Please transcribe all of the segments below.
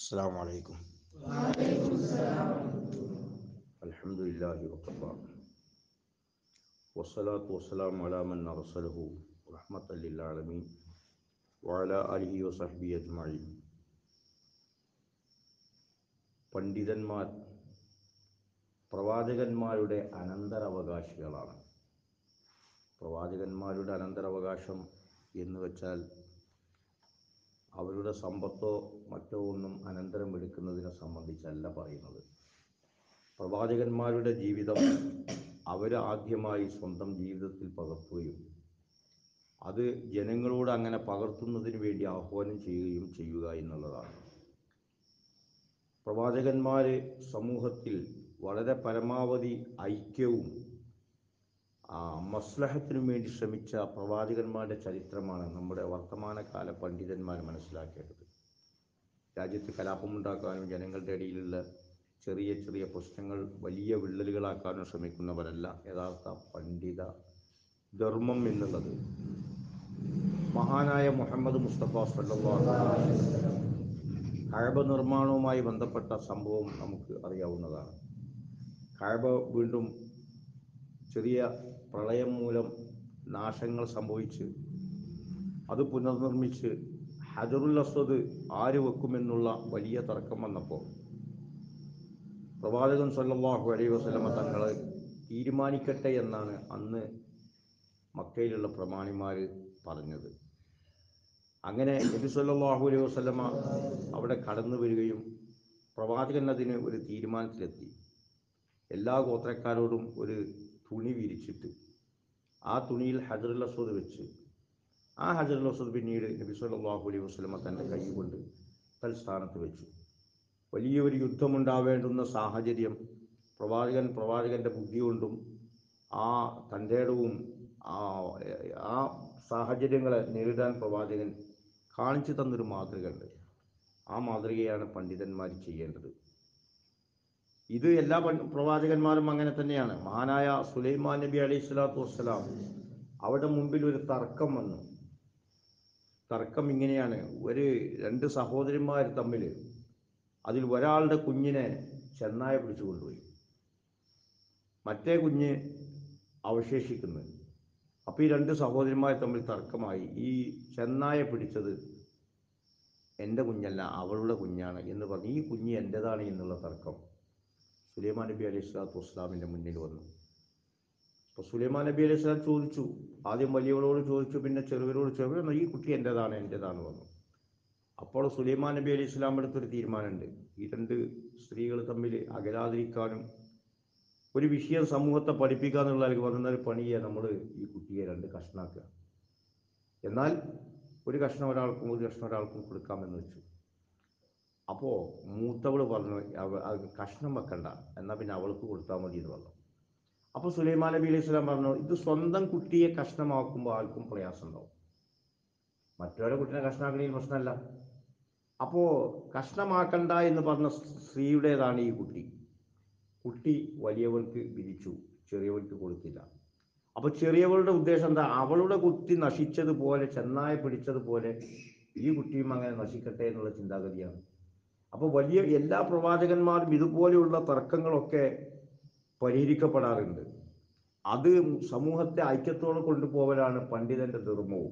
السلام عليكم. الحمد لله وكفى والصلاة والسلام على من أرسله رحمة للعالمين وعلى آله وصحبه أجمعين. പണ്ഡിതന്മാർ പ്രവാചകന്മാരുടെ അനന്തരാവകാശികളാണ്. പ്രവാചകന്മാരുടെ അനന്തരാവകാശം എന്ന് വെച്ചാൽ അവരുടെ സമ്പത്തോ മറ്റോ ഒന്നും അനന്തരം എടുക്കുന്നതിനെ സംബന്ധിച്ചല്ല പറയുന്നത്. പ്രവാചകന്മാരുടെ ജീവിതം അവർ ആദ്യമായി സ്വന്തം ജീവിതത്തിൽ പകർത്തുകയും അത് ജനങ്ങളോട് അങ്ങനെ പകർത്തുന്നതിന് വേണ്ടി ആഹ്വാനം ചെയ്യുക എന്നുള്ളതാണ്. പ്രവാചകന്മാർ സമൂഹത്തിൽ വളരെ പരമാവധി ഐക്യവും മസ്ലഹത്തിനും വേണ്ടി ശ്രമിച്ച പ്രവാചകന്മാരുടെ ചരിത്രമാണ് നമ്മുടെ വർത്തമാനകാല പണ്ഡിതന്മാർ മനസ്സിലാക്കേണ്ടത്. രാജ്യത്ത് കലാപമുണ്ടാക്കാനും ജനങ്ങളുടെ ഇടയിലുള്ള ചെറിയ ചെറിയ പ്രശ്നങ്ങൾ വലിയ വിള്ളലുകളാക്കാനും ശ്രമിക്കുന്നവരല്ല യഥാർത്ഥ പണ്ഡിത ധർമ്മം എന്നുള്ളത്. മഹാനായ മുഹമ്മദ് മുസ്തഫ സല്ലല്ലാഹു അലൈഹി വസല്ലം കഅബ നിർമ്മാണവുമായി ബന്ധപ്പെട്ട സംഭവം നമുക്ക് അറിയാവുന്നതാണ്. കഅബ വീണ്ടും ചെറിയ പ്രളയം മൂലം നാശങ്ങൾ സംഭവിച്ച് അത് പുനർനിർമ്മിച്ച് ഹജറുൽ അസ്വദ് ആര് വെക്കുമെന്നുള്ള വലിയ തർക്കം വന്നപ്പോൾ പ്രവാചകൻ സല്ലല്ലാഹു അലൈഹി വസല്ലമ തങ്ങൾ തീരുമാനിക്കട്ടെ എന്നാണ് അന്ന് മക്കയിലുള്ള പ്രമാണിമാർ പറഞ്ഞത്. അങ്ങനെ നബി സല്ലല്ലാഹു അലൈഹി വസല്ലമ അവിടെ കടന്നു വരികയും പ്രവാചകൻ അതിന് ഒരു തീരുമാനത്തിലെത്തി. എല്ലാ ഗോത്രക്കാരോടും ഒരു തുണി വിരിച്ചിട്ട് ആ തുണിയിൽ ഹജറുൽ അസ്വദ് വെച്ച് ആ ഹജറുൽ അസ്വദ് പിന്നീട് നബി സല്ലല്ലാഹു അലൈഹി വസല്ലമ തൻ്റെ കൈ കൊണ്ട് തൽസ്ഥാനത്ത് വെച്ചു. വലിയൊരു യുദ്ധമുണ്ടാവേണ്ടുന്ന സാഹചര്യം പ്രവാചകൻ്റെ ബുദ്ധി കൊണ്ടും ആ തൻ്റെ ഇടവും ആ സാഹചര്യങ്ങളെ നേരിടാൻ പ്രവാചകൻ കാണിച്ചു തന്നൊരു മാതൃകയുണ്ട്. ആ മാതൃകയാണ് പണ്ഡിതന്മാർ ചെയ്യേണ്ടത്. ഇത് എല്ലാ പ്രവാചകന്മാരും അങ്ങനെ തന്നെയാണ്. മഹാനായ സുലൈമാൻ നബി അലൈഹി സ്വലാത്തു വസ്സലാം അവിടെ മുമ്പിൽ ഒരു തർക്കം വന്നു. തർക്കം ഇങ്ങനെയാണ്: രണ്ട് സഹോദരന്മാർ തമ്മിൽ അതിൽ ഒരാളുടെ കുഞ്ഞിനെ ചെന്നായ പിടിച്ചു കൊണ്ടുപോയി, മറ്റേ കുഞ്ഞ് അവശേഷിക്കുന്നു. അപ്പോൾ ഈ രണ്ട് സഹോദരന്മാർ തമ്മിൽ തർക്കമായി. ഈ ചെന്നായ പിടിച്ചത് എൻ്റെ കുഞ്ഞല്ല, അവളുടെ കുഞ്ഞാണ് എന്ന് പറഞ്ഞ് ഈ കുഞ്ഞ് എൻ്റെതാണ് എന്നുള്ള തർക്കം സുലൈമാൻ നബി അലൈഹി സ്വലാത്തു വസ്സലാമിൻ്റെ മുന്നിൽ വന്നു. അപ്പോൾ സുലൈമാൻ നബി അലൈഹി സ്വലാം ചോദിച്ചു, ആദ്യം വലിയവളോട് ചോദിച്ചു, പിന്നെ ചെറുവരോട് ചോദിച്ചു, ഈ കുട്ടി എൻ്റെതാണ് വന്നു. അപ്പോൾ സുലൈമാൻ നബി അലൈഹി സ്വലാം എടുത്തൊരു തീരുമാനമുണ്ട്. ഈ രണ്ട് സ്ത്രീകൾ തമ്മിൽ അകലാതിരിക്കാനും ഒരു വിഷയം സമൂഹത്തെ പഠിപ്പിക്കുക എന്നുള്ള വന്നൊരു പണിയെ നമ്മൾ ഈ കുട്ടിയെ രണ്ട് കഷ്ണാക്കുക, എന്നാൽ ഒരു കഷ്ണം ഒരാൾക്കും ഒരു കഷ്ണം ഒരാൾക്കും കൊടുക്കാമെന്ന് വെച്ചു. അപ്പോൾ മൂത്തവൾ പറഞ്ഞു, കഷ്ണം വെക്കണ്ട, എന്നാൽ പിന്നെ അവൾക്ക് കൊടുത്താൽ മതി എന്ന് പറഞ്ഞു. അപ്പോൾ സുലൈമാൻ നബി അലൈഹി സ്വലാം പറഞ്ഞു, ഇത് സ്വന്തം കുട്ടിയെ കഷ്ണമാക്കുമ്പോൾ ആർക്കും പ്രയാസം ഉണ്ടാവും, മറ്റൊരു കുട്ടിനെ കഷ്ണമാക്കണമെങ്കിൽ പ്രശ്നമല്ല. അപ്പോൾ കഷ്ണമാക്കണ്ട എന്ന് പറഞ്ഞ സ്ത്രീയുടേതാണ് ഈ കുട്ടി. കുട്ടി വലിയവൾക്ക് വിരിച്ചു, ചെറിയവൾക്ക് കൊടുത്തില്ല. അപ്പോൾ ചെറിയവളുടെ ഉദ്ദേശം എന്താ? അവളുടെ കുട്ടി നശിച്ചതുപോലെ, ചെന്നായ പിടിച്ചതുപോലെ ഈ കുട്ടിയും അങ്ങനെ നശിക്കട്ടെ എന്നുള്ള ചിന്താഗതിയാണ്. അപ്പോൾ എല്ലാ പ്രവാചകന്മാരും ഇതുപോലെയുള്ള തർക്കങ്ങളൊക്കെ പരിഹരിക്കപ്പെടാറുണ്ട്. അത് സമൂഹത്തെ ഐക്യത്തോടെ കൊണ്ടുപോകലാണ് പണ്ഡിതന്റെ ധർമ്മവും.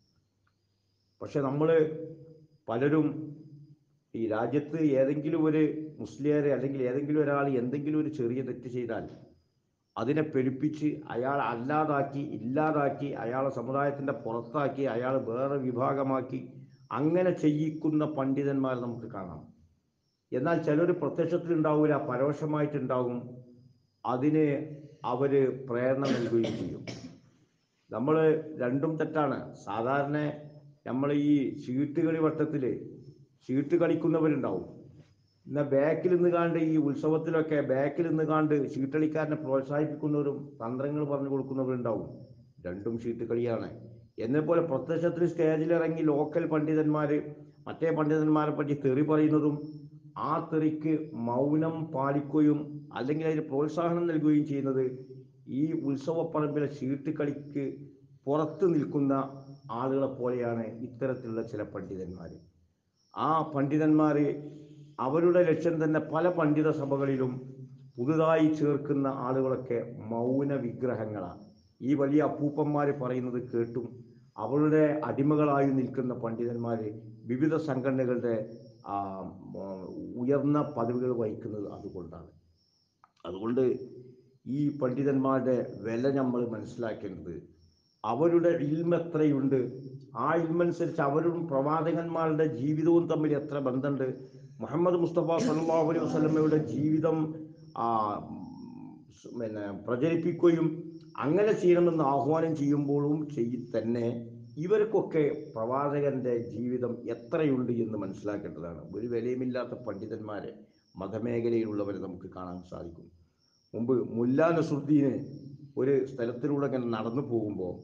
പക്ഷെ നമ്മൾ പലരും ഈ രാജ്യത്ത് ഏതെങ്കിലും ഒരു മുസ്ലിയാരെ അല്ലെങ്കിൽ ഏതെങ്കിലും ഒരാൾ എന്തെങ്കിലും ഒരു ചെറിയ തെറ്റ് ചെയ്താൽ അതിനെ പെരുപ്പിച്ച് അയാൾ ഇല്ലാതാക്കി അയാളെ സമുദായത്തിൻ്റെ പുറത്താക്കി അയാൾ വേറെ വിഭാഗമാക്കി അങ്ങനെ ചെയ്യിക്കുന്ന പണ്ഡിതന്മാർ നമുക്ക് കാണാം. എന്നാൽ ചിലർ പ്രത്യക്ഷത്തിലുണ്ടാവില്ല, പരോക്ഷമായിട്ടുണ്ടാകും. അതിന് അവർ പ്രേരണ നൽകുകയും ചെയ്യും. നമ്മൾ രണ്ടും തെറ്റാണ്. സാധാരണ നമ്മൾ ഈ ചീട്ടുകളി വട്ടത്തിൽ ചീട്ട് കളിക്കുന്നവരുണ്ടാവും. എന്നാൽ ബാക്കിൽ നിന്ന് കാണ്ട് ഈ ഉത്സവത്തിലൊക്കെ ബാക്കിൽ നിന്ന് കാണ്ട് ചീട്ടളിക്കാരനെ പ്രോത്സാഹിപ്പിക്കുന്നവരും തന്ത്രങ്ങൾ പറഞ്ഞു കൊടുക്കുന്നവരുണ്ടാവും. രണ്ടും ചീട്ട് കളിയാണ്. എന്നെപ്പോലെ പ്രത്യക്ഷത്തിൽ സ്റ്റേജിലിറങ്ങി ലോക്കൽ പണ്ഡിതന്മാർ മറ്റേ പണ്ഡിതന്മാരെ പറ്റി തെറി പറയുന്നതും ആ തെറിക്ക് മൗനം പാലിക്കുകയും അല്ലെങ്കിൽ അതിന് പ്രോത്സാഹനം നൽകുകയും ചെയ്യുന്നത് ഈ ഉത്സവപ്പറമ്പിലെ ചീട്ട് കളിക്ക് പുറത്ത് നിൽക്കുന്ന ആളുകളെ പോലെയാണ് ഇത്തരത്തിലുള്ള ചില പണ്ഡിതന്മാർ. ആ പണ്ഡിതന്മാർ അവരുടെ ലക്ഷ്യം തന്നെ പല പണ്ഡിത സഭകളിലും പുതുതായി ചേർക്കുന്ന ആളുകളൊക്കെ മൗന വിഗ്രഹങ്ങളാണ്. ഈ വലിയ അപ്പൂപ്പന്മാർ പറയുന്നത് കേട്ടും അവരുടെ അടിമകളായി നിൽക്കുന്ന പണ്ഡിതന്മാർ വിവിധ സംഘടനകളുടെ ഉയർന്ന പദവികൾ വഹിക്കുന്നത് അതുകൊണ്ടാണ്. അതുകൊണ്ട് ഈ പണ്ഡിതന്മാരുടെ വില നമ്മൾ മനസ്സിലാക്കേണ്ടത് അവരുടെ ഇൽമ് എത്രയുണ്ട്, ആ ഇൽമനുസരിച്ച് അവരും പ്രവാചകന്മാരുടെ ജീവിതവും തമ്മിൽ എത്ര ബന്ധമുണ്ട്. മുഹമ്മദ് മുസ്തഫ സല്ലല്ലാഹു അലൈഹി വസല്ലമയുടെ ജീവിതം പ്രചരിപ്പിക്കുകയും അങ്ങനെ ചെയ്യണമെന്ന് ആഹ്വാനം ചെയ്യുമ്പോഴും തന്നെ ഇവർക്കൊക്കെ പ്രവാചകന്റെ ജീവിതം എത്രയുണ്ട് എന്ന് മനസ്സിലാക്കേണ്ടതാണ്. ഒരു വിലയുമില്ലാത്ത പണ്ഡിതന്മാരെ മതമേഖലയിലുള്ളവരെ നമുക്ക് കാണാൻ സാധിക്കും. മുമ്പ് മുല്ലാ നസുദ്ദീന് ഒരു സ്ഥലത്തിലൂടെ ഇങ്ങനെ നടന്നു പോകുമ്പോൾ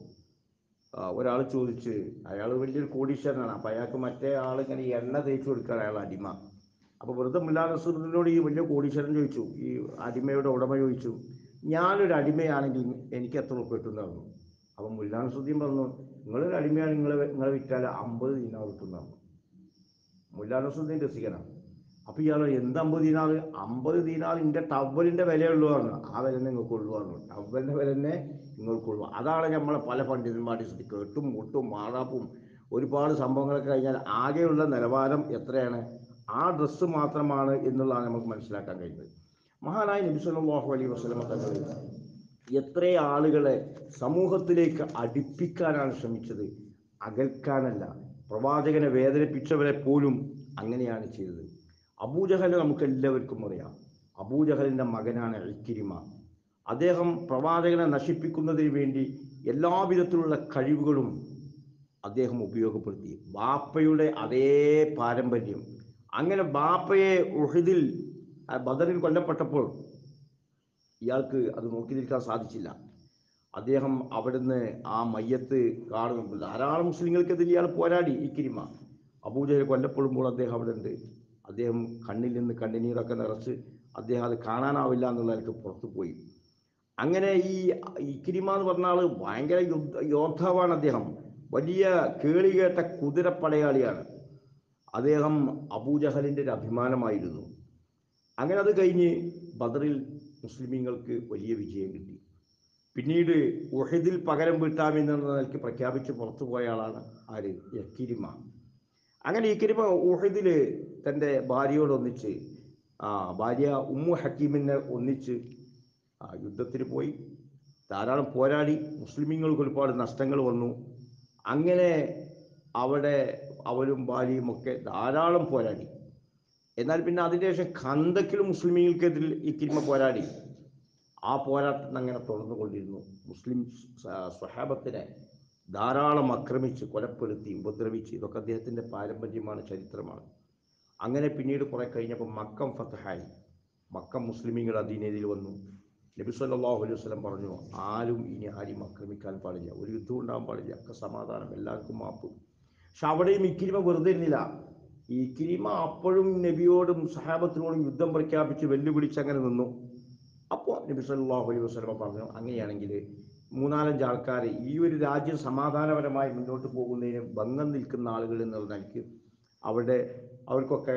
ഒരാൾ ചോദിച്ച്, അയാൾ വലിയൊരു കോടീശ്വരനാണ്, അപ്പം അയാൾക്ക് മറ്റേ ആളിങ്ങനെ എണ്ണ തേച്ച് കൊടുക്കുകയാണ് അയാൾ അടിമ. അപ്പോൾ വെറുതെ മുല്ലാ നസുദ്ദീനോട് ഈ വലിയ കോടീശ്വരൻ ചോദിച്ചു, ഈ അടിമയുടെ ഉടമ ചോദിച്ചു, ഞാനൊരു അടിമയാണെങ്കിൽ എനിക്ക് എത്ര ഉറുപ്പിക കിട്ടുമെന്ന് പറഞ്ഞു. അപ്പം മുല്ലാ നസുദ്ദീൻ പറഞ്ഞു, നിങ്ങളൊരു അടിമയാണ്, നിങ്ങളെ വിറ്റാൽ 50 ദീനാർ കിട്ടുന്നതാണ്. മുല്ലാ നസുദ്ദീൻ രസിക്കണം. അപ്പോൾ ഇയാൾ എന്ത് 50 ദീനാർ? 50 ദീനാർ എൻ്റെ ടവലിൻ്റെ വിലയുള്ളൂ പറഞ്ഞു. ആ വില നിങ്ങൾക്ക് ഉള്ളൂ പറഞ്ഞു. ടവലിൻ്റെ വില തന്നെ നിങ്ങൾക്കുള്ളൂ. അതാണ് നമ്മളെ പല പണ്ഡിതന്മാരും കേട്ടും മുട്ടും മാറാപ്പും ഒരുപാട് സംഭവങ്ങളൊക്കെ കഴിഞ്ഞാൽ ആകെയുള്ള നിലവാരം എത്രയാണ്? ആ ഡ്രസ്സ് മാത്രമാണ് എന്നുള്ളതാണ് നമുക്ക് മനസ്സിലാക്കാൻ കഴിയുന്നത്. മഹാനായ നബി സല്ലല്ലാഹു അലൈഹി വസല്ലമ തങ്ങൾ എത്ര ആളുകളെ സമൂഹത്തിലേക്ക് അടുപ്പിക്കാനാണ് ശ്രമിച്ചത്, അകൽക്കാനല്ല. പ്രവാചകനെ വേദനിപ്പിച്ചവരെ പോലും അങ്ങനെയാണ് ചെയ്തത്. അബൂജഹൽ നമുക്ക് എല്ലാവർക്കും അറിയാം. അബൂജഹലിൻ്റെ മകനാണ് ഇക്രിമ. അദ്ദേഹം പ്രവാചകനെ നശിപ്പിക്കുന്നതിന് വേണ്ടി എല്ലാവിധത്തിലുള്ള കഴിവുകളും അദ്ദേഹം ഉപയോഗപ്പെടുത്തി. ബാപ്പയുടെ അതേ പാരമ്പര്യം. അങ്ങനെ ബാപ്പയെ ഉഹദിൽ ബദറിൽ കൊല്ലപ്പെട്ടപ്പോൾ ഇയാൾക്ക് അത് നോക്കി നിൽക്കാൻ സാധിച്ചില്ല. അദ്ദേഹം അവിടുന്ന് ആ മയ്യത്ത് കാണുമ്പോൾ ധാരാളം മുസ്ലിങ്ങൾക്കെതിരെ ഇയാൾ പോരാടി. ഇക്രിമ അബൂജഹൽ കൊല്ലപ്പെടുമ്പോൾ അദ്ദേഹം അവിടെ ഉണ്ട്. അദ്ദേഹം കണ്ണിൽ നിന്ന് കണ്ണുനീരൊക്കെ നിറച്ച് അദ്ദേഹം അത് കാണാനാവില്ല എന്നുള്ളവർക്ക് പുറത്തു പോയി. അങ്ങനെ ഈ ഇക്രിമ എന്ന് പറഞ്ഞ ആൾ ഭയങ്കര യോദ്ധാവാണ്. അദ്ദേഹം വലിയ കേളികേട്ട കുതിരപ്പടയാളിയാണ്. അദ്ദേഹം അബൂജഹലിൻ്റെ ഒരു അഭിമാനമായിരുന്നു. അങ്ങനെ അത് കഴിഞ്ഞ് ബദറിൽ മുസ്ലിമീങ്ങൾക്ക് വലിയ വിജയം കിട്ടി. പിന്നീട് ഉഹദിൽ പകരം വീട്ടാമെന്നുള്ള നിലയ്ക്ക് പ്രഖ്യാപിച്ച് പുറത്തു പോയ ആളാണ് ആര്? ഇക്രിമ. അങ്ങനെ ഇക്രിമ ഉഹദിൽ തൻ്റെ ഭാര്യയോടൊന്നിച്ച് ഭാര്യ ഉമ്മു ഹക്കീമിനെ ഒന്നിച്ച് യുദ്ധത്തിന് പോയി. ധാരാളം പോരാടി. മുസ്ലിമീങ്ങൾക്ക് ഒരുപാട് നഷ്ടങ്ങൾ വന്നു. അങ്ങനെ അവിടെ അവരും ഭാര്യയും ഒക്കെ ധാരാളം പോരാടി. എന്നാൽ പിന്നെ അതിനുശേഷം ഖന്തക്കിൽ മുസ്ലിമീങ്ങൾക്കെതിരിൽ ഇക്രിമ പോരാടി. ആ പോരാട്ടം അങ്ങനെ തുടർന്നുകൊണ്ടിരുന്നു. മുസ്ലിം സ്വഹാബത്തിനെ ധാരാളം ആക്രമിച്ച് കൊലപ്പെടുത്തി ഉപദ്രവിച്ച്. ഇതൊക്കെ അദ്ദേഹത്തിൻ്റെ പാരമ്പര്യമാണ്, ചരിത്രമാണ്. അങ്ങനെ പിന്നീട് കുറെ കഴിഞ്ഞപ്പോൾ മക്കം ഫതഹായി. മക്കം മുസ്ലിമീങ്ങൾ അധീനതയിൽ വന്നു. നബി സല്ലല്ലാഹു അലൈഹി വസല്ലം പറഞ്ഞു, ആരും ഇനി ആരും ആക്രമിക്കാൻ പാടില്ല, ഒരു യുദ്ധം ഉണ്ടാകാൻ പാടില്ല, ഒക്കെ സമാധാനം, എല്ലാവർക്കും മാപ്പ്. പക്ഷെ അവിടെയും ഇക്രിമ വെറുതെ ഇരുന്നില്ല. ഇക്രിമ അപ്പോഴും നബിയോടും സഹാബത്തിനോടും യുദ്ധം പ്രഖ്യാപിച്ച് വെല്ലുവിളിച്ച് അങ്ങനെ നിന്നു. അപ്പോൾ നബി സല്ലല്ലാഹു അലൈഹി വസല്ലം പറഞ്ഞു, അങ്ങനെയാണെങ്കിൽ 3-4 ആൾക്കാർ ഈ ഒരു രാജ്യം സമാധാനപരമായി മുന്നോട്ട് പോകുന്നതിന് ഭംഗം നിൽക്കുന്ന ആളുകൾ എന്നുള്ള നിലയ്ക്ക് അവർക്കൊക്കെ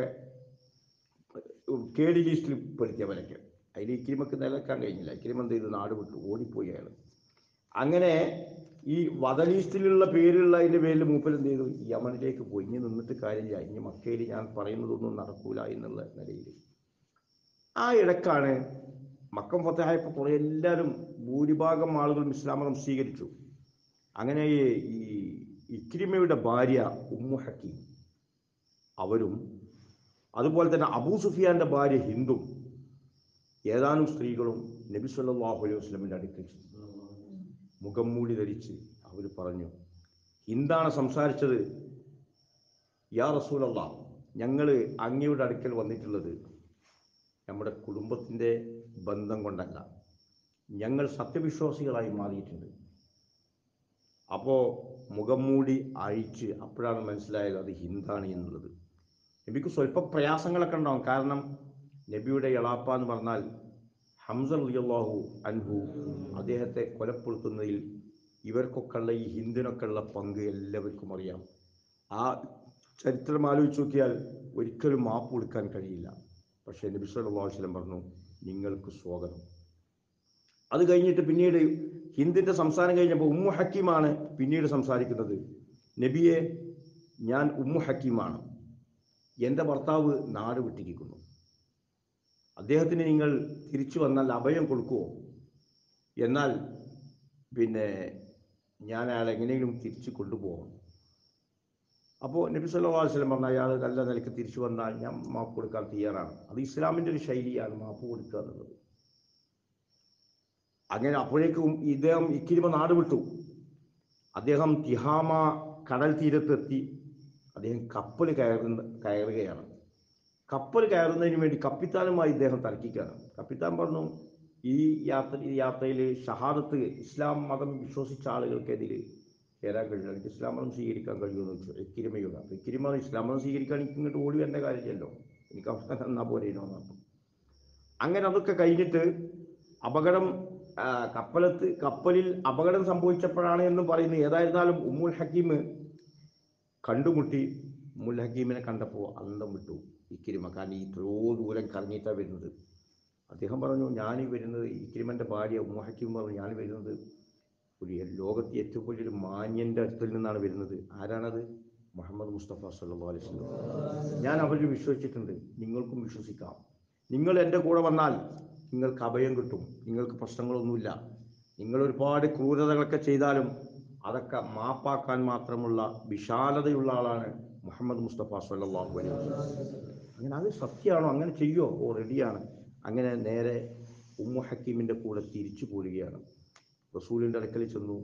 കേടി ലിസ്റ്റിൽ പെടുത്തിയവരൊക്കെ. അതിൽ ഇക്രിമക്ക് നിലനിൽക്കാൻ കഴിഞ്ഞില്ല. ഇക്രിമ എന്ത് ചെയ്തു? നാട് വിട്ടു ഓടിപ്പോയി അയാൾ. അങ്ങനെ ഈ വധലിസ്റ്റിലുള്ള പേരുള്ള അതിൻ്റെ പേരിൽ മൂപ്പർ എന്ത് ചെയ്തു? യമനിലേക്ക് പോയി. ഇനി നിന്നിട്ട് കാര്യമില്ല, ഇനി മക്കയിൽ ഞാൻ പറയുന്നതൊന്നും നടക്കൂല എന്നുള്ള നിലയിൽ. ആ ഇടക്കാണ് മക്കം ഫതഹായപ്പോൾ കുറേ എല്ലാവരും ഭൂരിഭാഗം ആളുകളും ഇസ്ലാം മതം സ്വീകരിച്ചു. അങ്ങനെ ഈ ഇക്രിമയുടെ ഭാര്യ ഉമ്മു ഹക്കീം അവരും, അതുപോലെ തന്നെ അബൂ സുഫിയാന്റെ ഭാര്യ ഹിന്ദും ഏതാനും സ്ത്രീകളും നബി സല്ലല്ലാഹു അലൈഹി വസല്ലമിന്റെ അടുക്കൽ മുഖം മൂടി ധരിച്ച് അവർ പറഞ്ഞു, ഹിന്ദാണ് സംസാരിച്ചത്, യാ റസൂലല്ലാഹ്, ഞങ്ങൾ അങ്ങയുടെ അടുക്കൽ വന്നിട്ടുള്ളത് നമ്മുടെ കുടുംബത്തിൻ്റെ ബന്ധം കൊണ്ടല്ല, ഞങ്ങൾ സത്യവിശ്വാസികളായി മാറിയിട്ടുണ്ട്. അപ്പോൾ മുഖം മൂടി അഴിച്ച് അപ്പോഴാണ് മനസ്സിലായത് അത് ഹിന്ദാണ് എന്നുള്ളത്. നബിക്ക് സ്വല്പം പ്രയാസങ്ങളൊക്കെ ഉണ്ടാവും. കാരണം നബിയുടെ എളാപ്പ എന്ന് പറഞ്ഞാൽ ഹംസ റളിയല്ലാഹു അൻഹു, അദ്ദേഹത്തെ കൊലപ്പെടുത്തുന്നതിൽ ഇവർക്കൊക്കെ ഉള്ള, ഈ ഹിന്ദിനൊക്കെ ഉള്ള പങ്ക് എല്ലാവർക്കും അറിയാം. ആ ചരിത്രം ആലോചിച്ച് നോക്കിയാൽ ഒരിക്കലും മാപ്പ് കൊടുക്കാൻ കഴിയില്ല. പക്ഷേ നബി സല്ലല്ലാഹു അലൈഹി വസല്ലം പറഞ്ഞു, നിങ്ങൾക്ക് സ്വാഗതം. അത് കഴിഞ്ഞിട്ട് പിന്നീട് ഹിന്ദിൻ്റെ സംസാരം കഴിഞ്ഞപ്പോൾ ഉമ്മു ഹക്കീമാണ് പിന്നീട് സംസാരിക്കുന്നത്. നബിയെ, ഞാൻ ഉമ്മു ഹക്കീമാണ്, എൻ്റെ ഭർത്താവ് നാട് വിട്ടിരിക്കുന്നു. അദ്ദേഹത്തിന് നിങ്ങൾ തിരിച്ചു വന്നാൽ അഭയം കൊടുക്കുമോ? എന്നാൽ പിന്നെ ഞാൻ അയാളെ എങ്ങനെയെങ്കിലും തിരിച്ചു കൊണ്ടുപോകണം. അപ്പോൾ നബി സല്ലല്ലാഹു അലൈഹി വസല്ലം പറഞ്ഞ അയാൾ നല്ല നിലയ്ക്ക് തിരിച്ചു വന്നാൽ ഞാൻ മാപ്പ് കൊടുക്കാൻ തയ്യാറാണ്. അത് ഇസ്ലാമിൻ്റെ ഒരു ശൈലിയാണ്, മാപ്പ് കൊടുക്കുക എന്നുള്ളത്. അങ്ങനെ അപ്പോഴേക്കും ഇദ്ദേഹം ഇക്രിമ നാട് വിട്ടു. അദ്ദേഹം തിഹാമ കടൽ തീരത്തെത്തി. അദ്ദേഹം കപ്പൽ കയറുകയാണ്. കപ്പൽ കയറുന്നതിന് വേണ്ടി കപ്പിത്താനുമായി ഇദ്ദേഹം തർക്കിക്കുകയാണ്. കപ്പിത്താൻ പറഞ്ഞു, ഈ യാത്രയിൽ ഷഹാദത്ത് ഇസ്ലാം മതം വിശ്വസിച്ച ആളുകൾക്കെതിരെ കയറാൻ കഴിയില്ല, എനിക്ക് ഇസ്ലാം മതം സ്വീകരിക്കാൻ കഴിയുമെന്ന് വെച്ചു. ഇക്രിമയോട്. അപ്പോൾ ഇക്രിമ ഇസ്ലാം മതം സ്വീകരിക്കാൻ എനിക്ക് ഇങ്ങോട്ട് ഓടി വരേണ്ട കാര്യമില്ലല്ലോ, എനിക്ക് അവിടെ തന്നാൽ പോരേനോ എന്ന് പറഞ്ഞു. അങ്ങനെ അതൊക്കെ കഴിഞ്ഞിട്ട് അപകടം കപ്പലിൽ അപകടം സംഭവിച്ചപ്പോഴാണ് എന്ന് പറയുന്നത്. ഏതായിരുന്നാലും ഉമ്മുൽ ഹക്കീം കണ്ടുമുട്ടി. ഉമ്മുൽ ഹക്കീമിനെ കണ്ടപ്പോൾ അന്തം വിട്ടു ഇക്രിമ. കാരണം ഇത്രയോ ദൂരം കറങ്ങിയിട്ടാണ് വരുന്നത്. അദ്ദേഹം പറഞ്ഞു, ഞാൻ വരുന്നത്, ഇക്രിമൻ്റെ ഭാര്യ ഉമ്മു ഹക്കീം പറഞ്ഞു, ഞാൻ വരുന്നത് ഒരു ലോകത്തെ ഏറ്റവും വലിയൊരു മാന്യൻ്റെ അടുത്തിൽ നിന്നാണ് വരുന്നത്. ആരാണത്? മുഹമ്മദ് മുസ്തഫ സല്ലല്ലാഹു അലൈഹി വസല്ലം. ഞാൻ അവരിൽ വിശ്വസിച്ചിട്ടുണ്ട്, നിങ്ങൾക്കും വിശ്വസിക്കാം. നിങ്ങൾ എൻ്റെ കൂടെ വന്നാൽ നിങ്ങൾക്ക് അഭയം കിട്ടും, നിങ്ങൾക്ക് പ്രശ്നങ്ങളൊന്നുമില്ല. നിങ്ങൾ ഒരുപാട് ക്രൂരതകളൊക്കെ ചെയ്താലും അതൊക്കെ മാപ്പാക്കാൻ മാത്രമുള്ള വിശാലതയുള്ള ആളാണ് മുഹമ്മദ് മുസ്തഫ സല്ലല്ലാഹു അലൈഹി വസല്ലം. അങ്ങനെ അത് സത്യമാണോ? അങ്ങനെ ചെയ്യുമോ? ഓ, റെഡിയാണ്. അങ്ങനെ നേരെ ഉമ്മു ഹക്കീമിൻ്റെ കൂടെ തിരിച്ചു പോരുകയാണ്. റസൂലിൻ്റെ അടുക്കൽ ചെന്നു.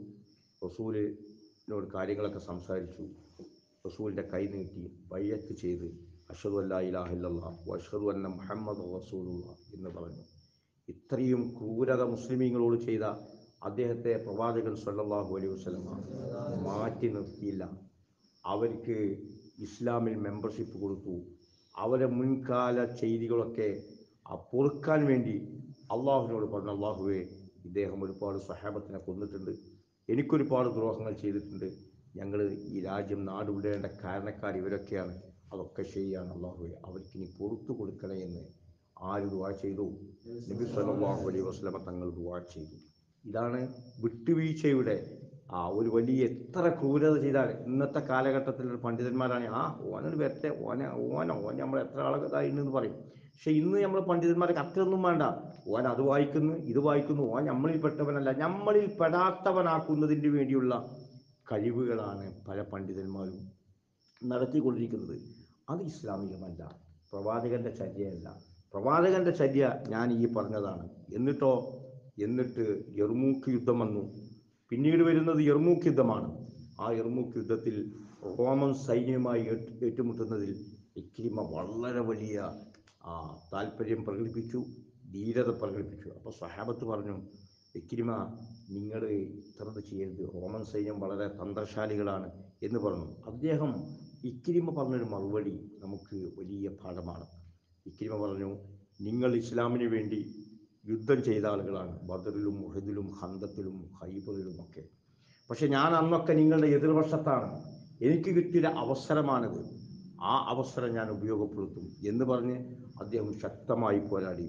റസൂലിനോട് കാര്യങ്ങളൊക്കെ സംസാരിച്ചു. റസൂലിൻ്റെ കൈ നീട്ടി ബൈഅത്ത് ചെയ്ത് അഷ്ഹദു അല്ലാ ഇലാഹ ഇല്ലല്ലാഹ് വഅഷ്ഹദു അന്ന മുഹമ്മദ് റസൂലുള്ളാഹ് എന്ന് പറഞ്ഞു. ഇത്രയും ക്രൂരത മുസ്ലിമീങ്ങളോട് ചെയ്ത അദ്ദേഹത്തെ പ്രവാചകൻ സല്ലല്ലാഹു അലൈഹി വസല്ലം മാറ്റി നിർത്തിയില്ല. അവർക്ക് ഇസ്ലാമിൽ മെമ്പർഷിപ്പ് കൊടുത്തു. അവരെ മുൻകാല ചെയ്തികളൊക്കെ പൊറുക്കാൻ വേണ്ടി അള്ളാഹുവിനോട് പറഞ്ഞു, അള്ളാഹുവേ, ഇദ്ദേഹം ഒരുപാട് സ്വഹാബത്തിനെ കൊന്നിട്ടുണ്ട്, എനിക്കൊരുപാട് ദ്രോഹങ്ങൾ ചെയ്തിട്ടുണ്ട്, ഞങ്ങൾ ഈ രാജ്യം നാടുവിടേണ്ട കാരണക്കാർ ഇവരൊക്കെയാണ്, അതൊക്കെ ശരിയാണ് അള്ളാഹുവേ, അവർക്കിനി പുറത്തു കൊടുക്കണേ എന്ന് ആര് ദുആ ചെയ്തു? നബി സല്ലല്ലാഹു അലൈഹി വസല്ലം തങ്ങൾ ദുആ ചെയ്തു. ഇതാണ് വിട്ടുവീഴ്ചയുടെ ഒരു വലിയ, എത്ര ക്രൂരത ചെയ്താൽ ഇന്നത്തെ കാലഘട്ടത്തിലുള്ള പണ്ഡിതന്മാരാണ് ഓനൊരു വരട്ടെ, ഓൻ നമ്മൾ എത്ര ആളെന്ന് പറയും. പക്ഷെ ഇന്ന് നമ്മൾ പണ്ഡിതന്മാർക്ക് അത്രയൊന്നും വേണ്ട. ഓൻ അത് വായിക്കുന്നു, ഇത് വായിക്കുന്നു, ഓൻ നമ്മളിൽ പെട്ടവനല്ല, നമ്മളിൽ പെടാത്തവനാക്കുന്നതിന് വേണ്ടിയുള്ള കഴിവുകളാണ് പല പണ്ഡിതന്മാരും നടത്തിക്കൊണ്ടിരിക്കുന്നത്. അത് ഇസ്ലാമികമല്ല, പ്രവാചകന്റെ ചര്യയല്ല. പ്രവാചകന്റെ ചര്യ ഞാൻ ഈ പറഞ്ഞതാണ്. എന്നിട്ട് യർമൂക്ക് യുദ്ധം വന്നു. പിന്നീട് വരുന്നത് യർമൂക്ക് യുദ്ധമാണ്. ആ യർമൂക്ക് യുദ്ധത്തിൽ റോമൻ സൈന്യവുമായി ഏറ്റുമുട്ടുന്നതിൽ ഇക്രിമ വളരെ വലിയ താല്പര്യം പ്രകടിപ്പിച്ചു, ധീരത പ്രകടിപ്പിച്ചു. അപ്പോൾ സ്വഹാബത്ത് പറഞ്ഞു, ഇക്രിമ, നിങ്ങൾ ഇത്രത് ചെയ്യരുത്, റോമൻ സൈന്യം വളരെ തന്ത്രശാലികളാണ് എന്ന് പറഞ്ഞു. ഇക്രിമ പറഞ്ഞൊരു മറുപടി നമുക്ക് വലിയ പാഠമാണ്. ഇക്രിമ പറഞ്ഞു, നിങ്ങൾ ഇസ്ലാമിന് വേണ്ടി യുദ്ധം ചെയ്ത ആളുകളാണ്, ബദറിലും ഉഹദിലും ഖന്തക്കിലും ഖൈബറിലുമൊക്കെ. പക്ഷെ ഞാൻ അന്നൊക്കെ നിങ്ങളുടെ എതിർവശത്താണ്, എനിക്ക് കിട്ടിയ അവസരമാണിത്, ആ അവസരം ഞാൻ ഉപയോഗപ്പെടുത്തും എന്ന് പറഞ്ഞ് അദ്ദേഹം ശക്തമായി പോരാടി.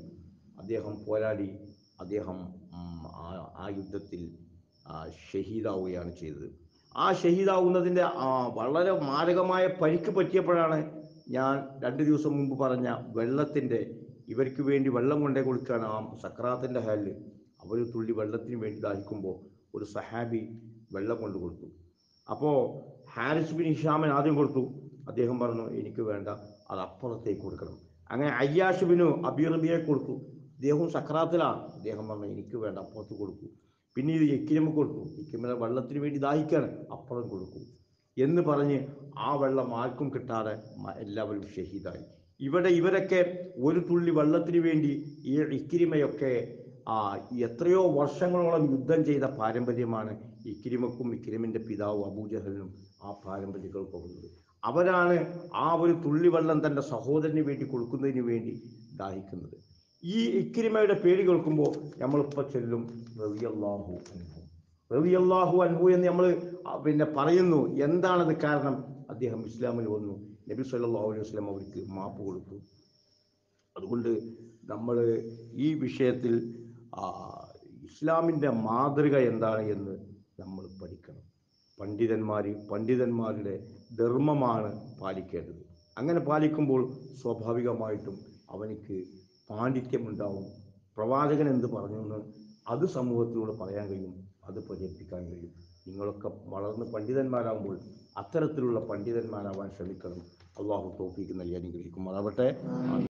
അദ്ദേഹം ആ യുദ്ധത്തിൽ ഷഹീദാവുകയാണ് ചെയ്തത്. ആ ഷഹീദാവുന്നതിൻ്റെ വളരെ മാരകമായ പരിക്ക് പറ്റിയപ്പോഴാണ് ഞാൻ 2 ദിവസം മുമ്പ് പറഞ്ഞ ഇവർക്ക് വേണ്ടി വെള്ളം കൊണ്ടേ കൊടുക്കുകയാണ്. ആ സക്രാത്തിൻ്റെ ഹാലിൽ അവർ തുള്ളി വെള്ളത്തിന് വേണ്ടി ദാഹിക്കുമ്പോൾ ഒരു സഹാബി വെള്ളം കൊണ്ട് കൊടുത്തു. അപ്പോൾ ഹാരിസ് ബിൻ ഹിഷാമിന് ആദ്യം കൊടുത്തു. അദ്ദേഹം പറഞ്ഞു, എനിക്ക് വേണ്ട, അത് അപ്പുറത്തേക്ക് കൊടുക്കണം. അങ്ങനെ അയ്യാഷ് ബിനു അബി റബിയെ കൊടുത്തു. അദ്ദേഹവും സക്രാത്തിലാണ്. അദ്ദേഹം പറഞ്ഞു, എനിക്ക് വേണ്ട, അപ്പുറത്ത് കൊടുക്കൂ. പിന്നീട് ഇക്രിമ കൊടുത്തു. ഇക്രിമ വെള്ളത്തിന് വേണ്ടി ദാഹിക്കാണ്, അപ്പുറം കൊടുക്കൂ എന്ന് പറഞ്ഞ് ആ വെള്ളം ആർക്കും കിട്ടാതെ എല്ലാവരും ഷഹീദായി. ഇവരൊക്കെ ഒരു തുള്ളി വെള്ളത്തിന് വേണ്ടി ഈ ഇക്രിമയൊക്കെ എത്രയോ വർഷങ്ങളോളം യുദ്ധം ചെയ്ത പാരമ്പര്യമാണ് ഇക്രിമക്കും ഇക്രിമിൻ്റെ പിതാവ് അബൂജഹലിനും ആ പാരമ്പര്യങ്ങൾക്കും ഉള്ളത്. അവരാണ് ആ ഒരു തുള്ളി വെള്ളം തൻ്റെ സഹോദരന് വേണ്ടി കൊടുക്കുന്നതിന് വേണ്ടി ദാഹിക്കുന്നത്. ഈ ഇക്രിമയുടെ പേര് കേൾക്കുമ്പോൾ നമ്മളിപ്പോൾ ചൊല്ലും റളിയല്ലാഹു അൻഹു, റളിയല്ലാഹു അൻഹു എന്ന് നമ്മൾ പറയുന്നു. എന്താണത് കാരണം? അദ്ദേഹം ഇസ്ലാമിൽ വന്നു, നബി സല്ലല്ലാഹു അലൈഹി വസല്ലം അവർക്ക് മാപ്പ് കൊടുത്തു. അതുകൊണ്ട് നമ്മൾ ഈ വിഷയത്തിൽ ഇസ്ലാമിൻ്റെ മാതൃക എന്താണ് എന്ന് നമ്മൾ പഠിക്കണം. പണ്ഡിതന്മാരുടെ ധർമ്മമാണ് പാലിക്കേണ്ടത്. അങ്ങനെ പാലിക്കുമ്പോൾ സ്വാഭാവികമായിട്ടും അവനിക്ക് പാണ്ഡിത്യമുണ്ടാവും. പ്രവാചകൻ എന്ത് പറഞ്ഞു എന്ന് അത് സമൂഹത്തിലൂടെ പറയാൻ കഴിയും, അത് പ്രചരിപ്പിക്കാൻ കഴിയും. നിങ്ങളൊക്കെ വളർന്ന് പണ്ഡിതന്മാരാകുമ്പോൾ അത്തരത്തിലുള്ള പണ്ഡിതന്മാരാവാൻ ശ്രമിക്കണം. അള്ളാഹു തൗഫീഖ് നൽകി അനുഗ്രഹിക്കുമാറാവട്ടെ.